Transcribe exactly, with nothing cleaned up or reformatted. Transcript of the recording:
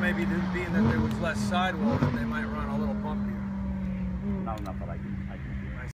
maybe being that there was less sidewall, that they might run a little bumpier. No, not that I can